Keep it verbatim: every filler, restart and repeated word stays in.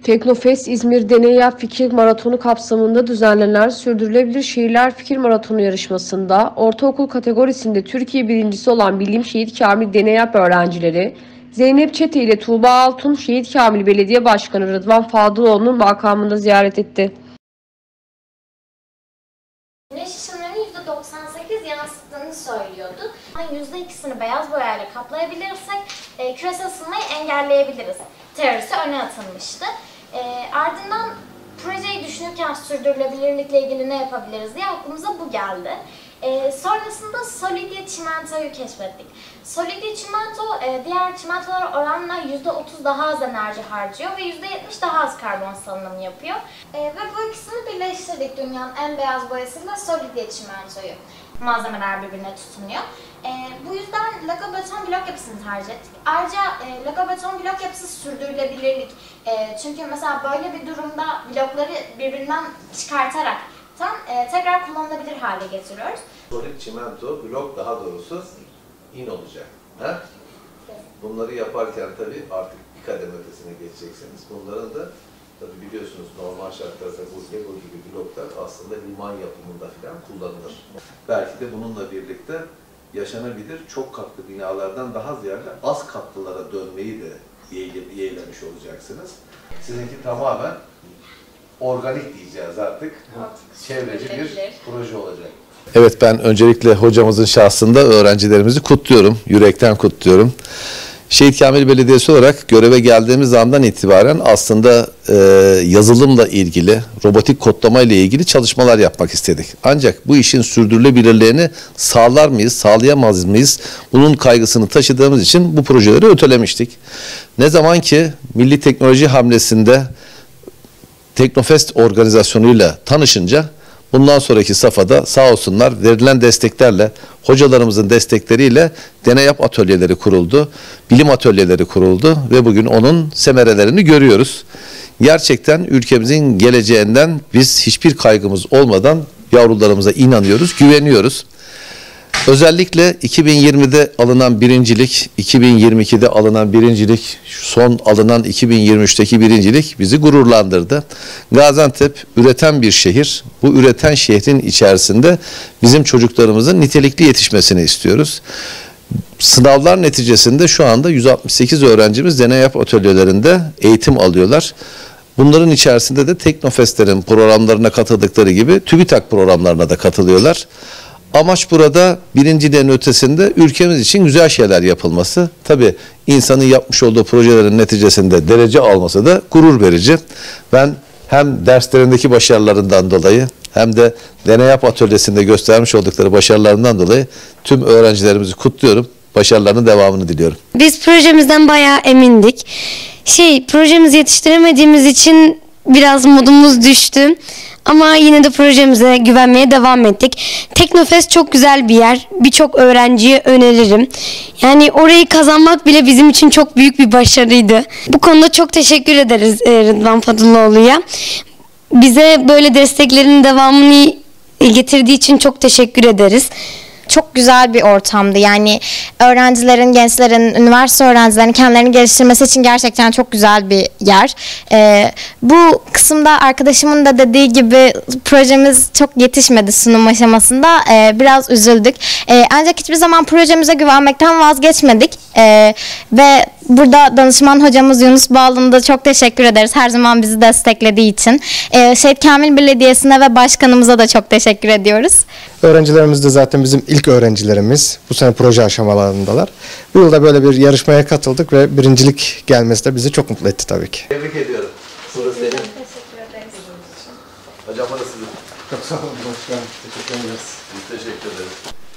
Teknofest İzmir Deney Yap Fikir Maratonu kapsamında düzenlenen Sürdürülebilir Şehirler Fikir Maratonu yarışmasında ortaokul kategorisinde Türkiye birincisi olan Bilim Şehit Kamil Deney Yap öğrencileri Zeynep Çete ile Tuğba Altun, Şehit Kamil Belediye Başkanı Rıdvan Fadıloğlu'nun makamında ziyaret etti. Güneş ışınlarının yüzde doksan sekiz yansıttığını söylüyordu. yüzde ikisini beyaz boyayla kaplayabilirsek e, küresel ısınmayı engelleyebiliriz teorisi öne atılmıştı. E, ardından projeyi düşünürken sürdürülebilirlikle ilgili ne yapabiliriz diye aklımıza bu geldi. E, sonrasında Solidye çimentoyu keşfettik. Solidye çimento e, diğer çimentolara oranla yüzde otuz daha az enerji harcıyor ve yüzde yetmiş daha az karbon salınımı yapıyor. E, ve bu ikisini birleştirdik dünyanın en beyaz boyasıyla Solidye çimentoyu. Malzemeler birbirine tutunuyor. E, bu yüzden Lego beton blok yapısını tercih ettik. Ayrıca e, Lego beton blok yapısı sürdürülebilirlik. E, çünkü mesela böyle bir durumda blokları birbirinden çıkartarak tam e, tekrar kullanılabilir hale getiriyoruz. Solid çimento blok daha doğrusu in olacak. He? Bunları yaparken tabii artık bir kademe ötesine geçeceksiniz. Bunların da tabii biliyorsunuz normal şartlarda bu Lego gibi bloklar aslında liman yapımında falan kullanılır. Belki de bununla birlikte yaşanabilir çok katlı binalardan daha ziyade az katlılara dönmeyi de yeğlemiş olacaksınız. Sizinki tamamen organik diyeceğiz artık. Çevreci bir proje olacak. Evet, ben öncelikle hocamızın şahsında öğrencilerimizi kutluyorum. Yürekten kutluyorum. Şehit Kamil Belediyesi olarak göreve geldiğimiz andan itibaren aslında e, yazılımla ilgili, robotik kodlama ile ilgili çalışmalar yapmak istedik. Ancak bu işin sürdürülebilirliğini sağlar mıyız, sağlayamaz mıyız? Bunun kaygısını taşıdığımız için bu projeleri ötelemiştik. Ne zaman ki Milli Teknoloji Hamlesi'nde Teknofest organizasyonuyla tanışınca bundan sonraki safhada sağ olsunlar verilen desteklerle, hocalarımızın destekleriyle deney yap atölyeleri kuruldu, bilim atölyeleri kuruldu ve bugün onun semerelerini görüyoruz. Gerçekten ülkemizin geleceğinden biz hiçbir kaygımız olmadan yavrularımıza inanıyoruz, güveniyoruz. Özellikle iki bin yirmide alınan birincilik, iki bin yirmi ikide alınan birincilik, son alınan iki bin yirmi üçteki birincilik bizi gururlandırdı. Gaziantep üreten bir şehir. Bu üreten şehrin içerisinde bizim çocuklarımızın nitelikli yetişmesini istiyoruz. Sınavlar neticesinde şu anda yüz altmış sekiz öğrencimiz deney yap atölyelerinde eğitim alıyorlar. Bunların içerisinde de Teknofest'lerin programlarına katıldıkları gibi TÜBİTAK programlarına da katılıyorlar. Amaç burada birinciliğin ötesinde ülkemiz için güzel şeyler yapılması. Tabii insanın yapmış olduğu projelerin neticesinde derece alması da gurur verici. Ben hem derslerindeki başarılarından dolayı hem de deney yap atölyesinde göstermiş oldukları başarılarından dolayı tüm öğrencilerimizi kutluyorum. Başarılarının devamını diliyorum. Biz projemizden bayağı emindik. Şey, projemizi yetiştiremediğimiz için biraz modumuz düştü. Ama yine de projemize güvenmeye devam ettik. Teknofest çok güzel bir yer. Birçok öğrenciye öneririm. Yani orayı kazanmak bile bizim için çok büyük bir başarıydı. Bu konuda çok teşekkür ederiz Rıdvan Fadıloğlu'ya. Bize böyle desteklerin devamını getirdiği için çok teşekkür ederiz. Çok güzel bir ortamdı. Yani öğrencilerin, gençlerin, üniversite öğrencilerinin kendilerini geliştirmesi için gerçekten çok güzel bir yer. Ee, bu kısımda arkadaşımın da dediği gibi projemiz çok yetişmedi sunum aşamasında. Ee, biraz üzüldük. Ee, ancak hiçbir zaman projemize güvenmekten vazgeçmedik. Ee, ve burada danışman hocamız Yunus Bağlı'na da çok teşekkür ederiz. Her zaman bizi desteklediği için. Ee, Şehit Kamil Belediyesi'ne ve başkanımıza da çok teşekkür ediyoruz. Öğrencilerimiz de zaten bizim ilk öğrencilerimiz. Bu sene proje aşamalarındalar. Bu yılda böyle bir yarışmaya katıldık ve birincilik gelmesi de bizi çok mutlu etti tabii ki. Tebrik ediyorum. Burası senin. Teşekkür ederiz. Hocam burası sizin. Çok sağ olun. Teşekkür ederiz. Biz teşekkür ederiz.